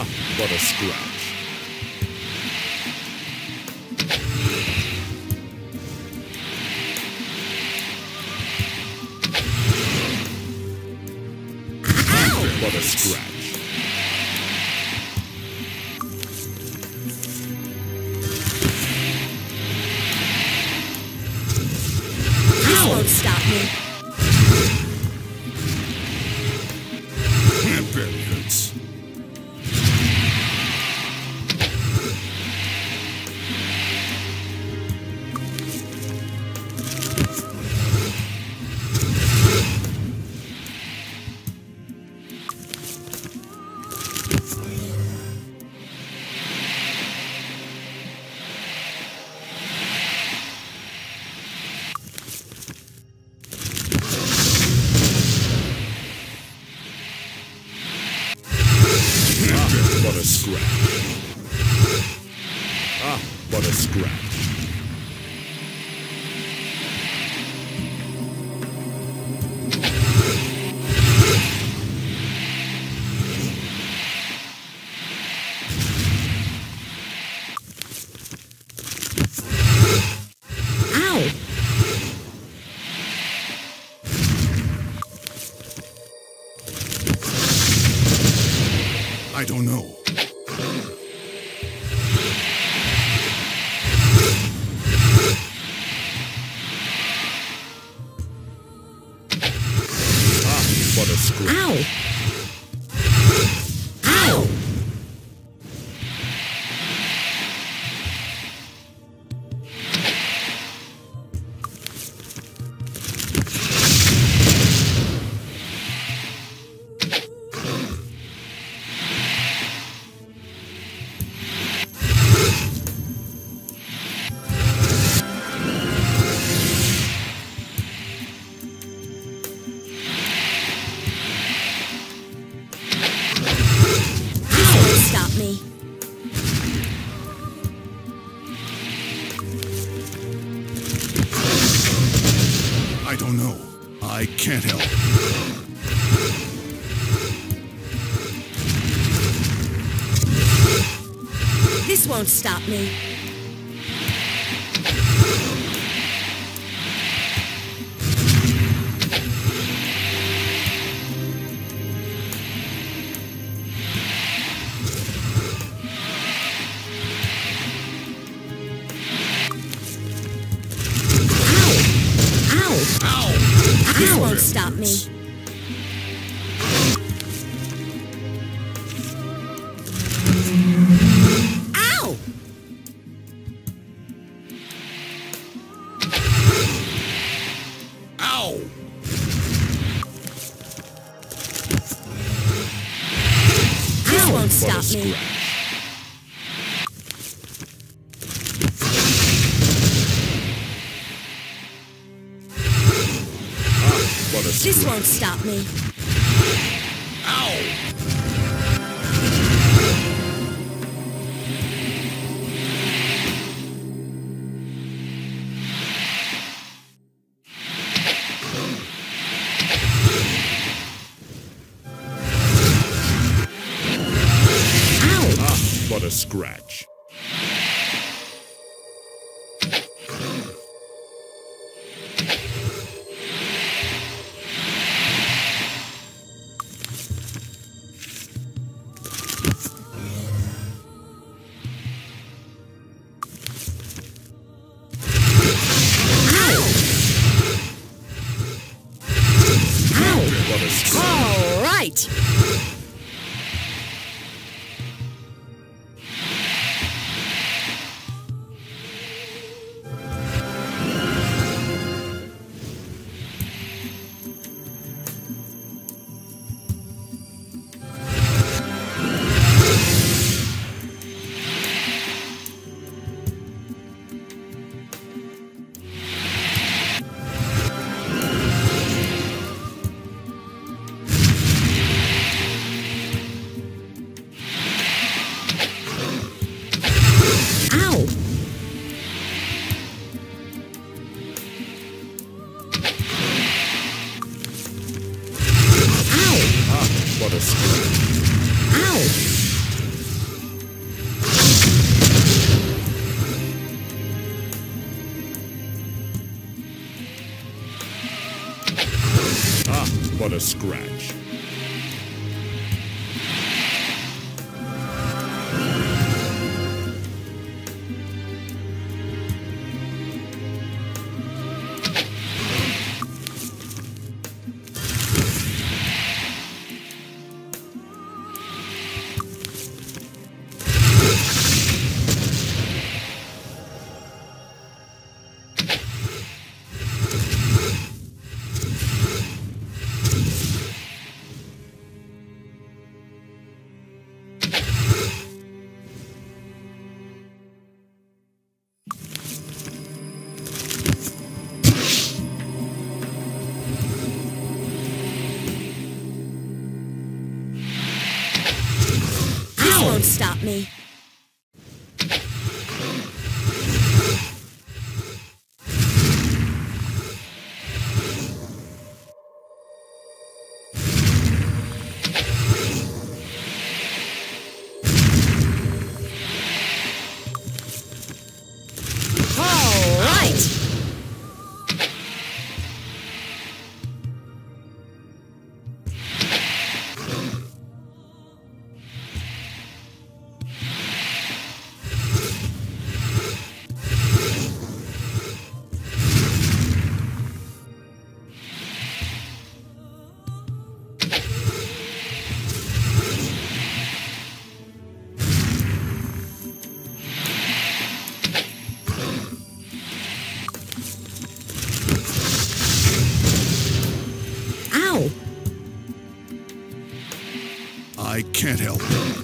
Ah, what a scratch. What a scratch. This won't stop me. Vengeance. What a scratch. Ah, what a scratch. Ow! I don't know. Ah, what a scratch. Ow! Ow! Stop me. I don't know. I can't help. This won't stop me. This won't stop me. Ow! Ow! This won't What a stop me. scratch. What a This scratch. won't stop me. Ow! Ow! Ah, what a scratch. What a scratch. All right. a scratch. Won't stop me. All right. I can't help it.